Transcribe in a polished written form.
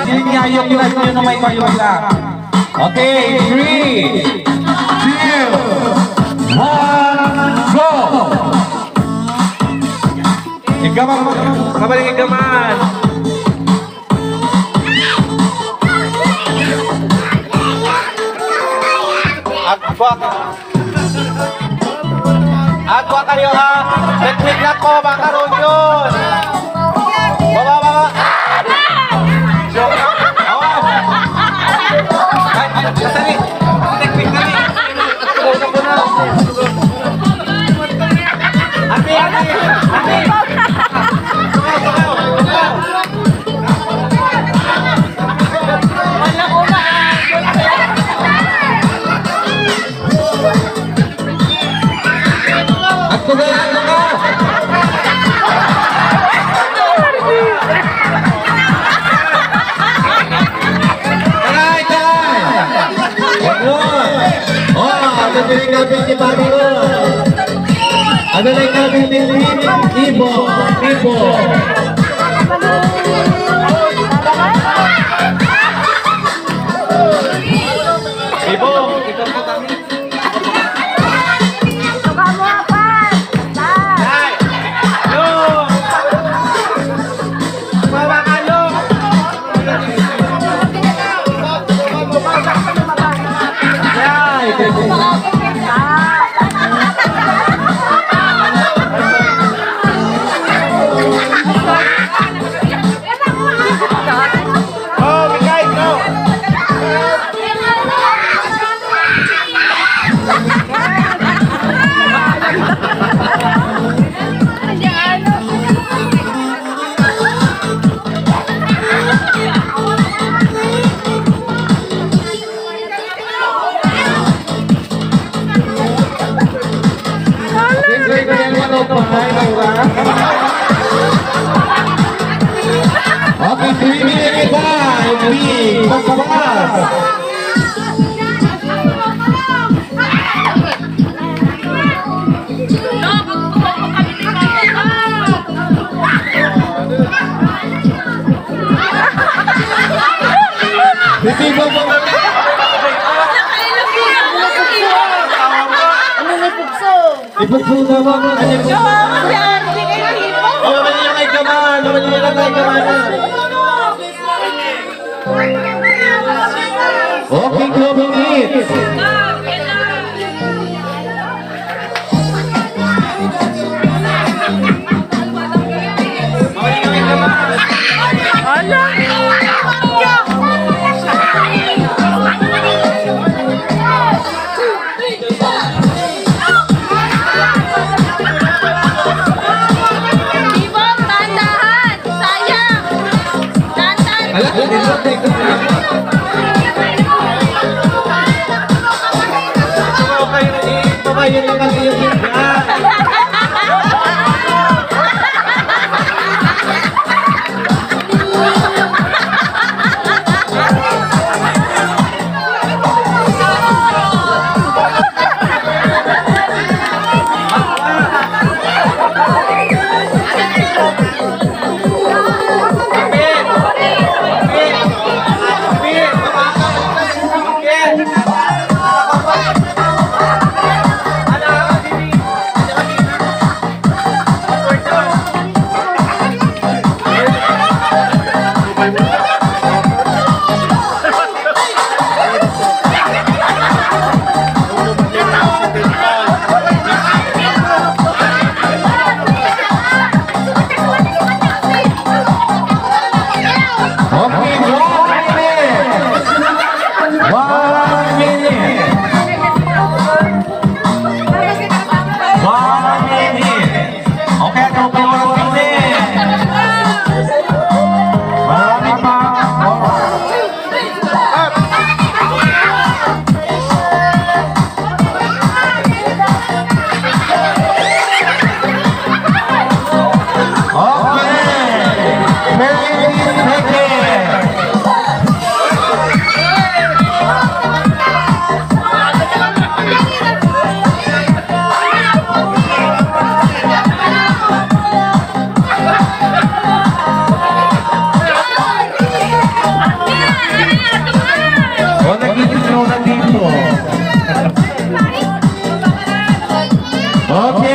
Pansinin nga yung class nyo na may payong lang. Okay, 3, 2, 1, go! Igaman mo. Kabaling igaman. Agwa kayo ha. Technique na ko, makaroon yun. Baba. Ay, sasali. Technique na rin. Ate. Ada lagi kami Ibo. Ibo, ito po kami. Kamu apa? Hai. Lo. Bawa kalo. Okay, 3 minutes by Ipugso naman. Okay, global hits. Okay. Okay.